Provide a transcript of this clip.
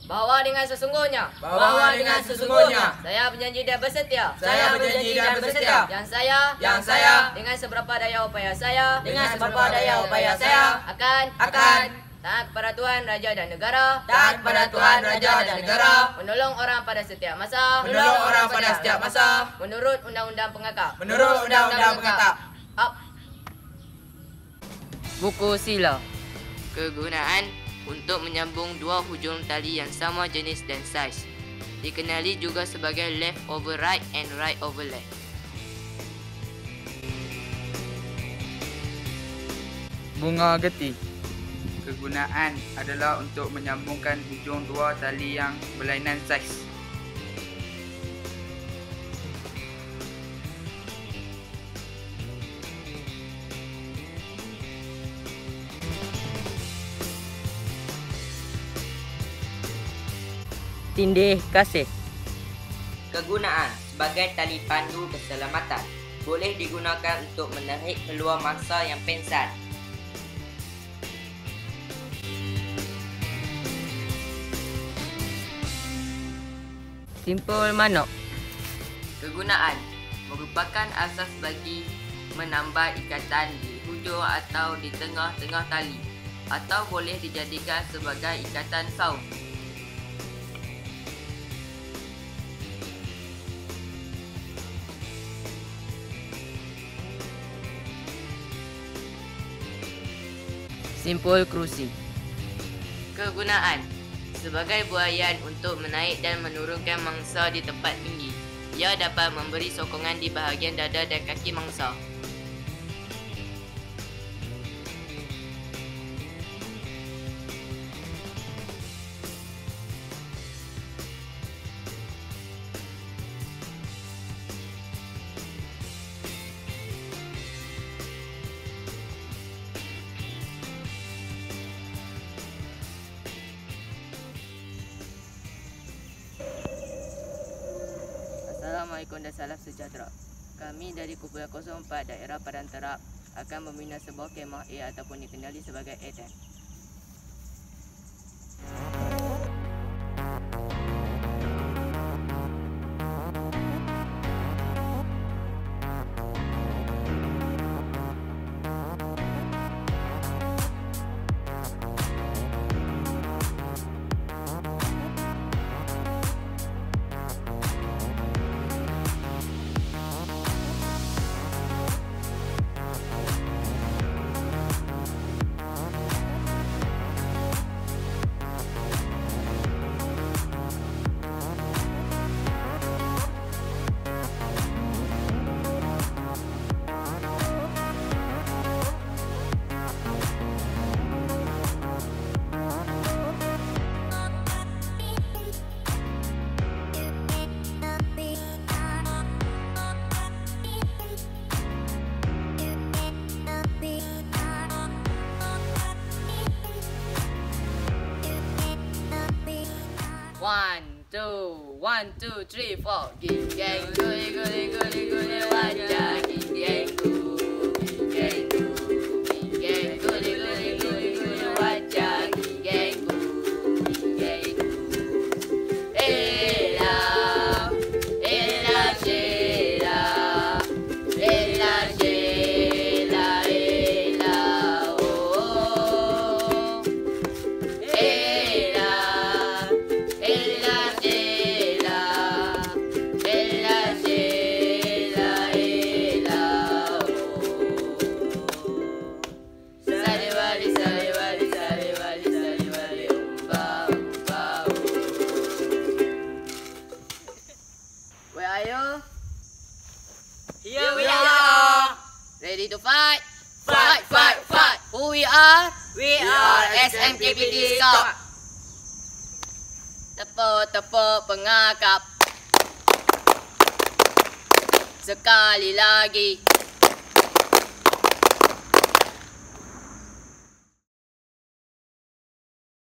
bahwa dengan sesungguhnya saya berjanji dan bersetia yang saya dengan seberapa daya upaya saya akan taat kepada Tuhan, Raja dan Negara, menolong orang pada setiap masa, menurut Undang-Undang Pengakap. Buku sila. Kegunaan untuk menyambung dua hujung tali yang sama jenis dan saiz. Dikenali juga sebagai left over right and right over left. Bunga getih. Kegunaan adalah untuk menyambungkan hujung dua tali yang berlainan saiz. Tindih kasih. Kegunaan sebagai tali pandu keselamatan boleh digunakan untuk menarik keluar mangsa yang pengsan. Simpul manok. Kegunaan merupakan asas bagi menambah ikatan di hujung atau di tengah-tengah tali, atau boleh dijadikan sebagai ikatan saung. Simpul kerusi. Kegunaan sebagai buaian untuk menaik dan menurunkan mangsa di tempat tinggi. Ia dapat memberi sokongan di bahagian dada dan kaki mangsa. Assalamualaikum dan salam sejahtera. Kami dari Kumpulan 04 Daerah Padang Terap akan membina sebuah kemah A ataupun dikenali sebagai A-Tent. One, two, three, four. Ging gang guli guli guli guli wajah. Ging gang ging gang guli guli guli guli wajah. Ging gang Ella Ella Sheila Ella Sheila Ella oh Ella Ella Here we are. Ready to fight? Fight, fight, fight. Who we are? We are SMKPD Stop. Tepuk-tepuk pengakap. Sekali lagi.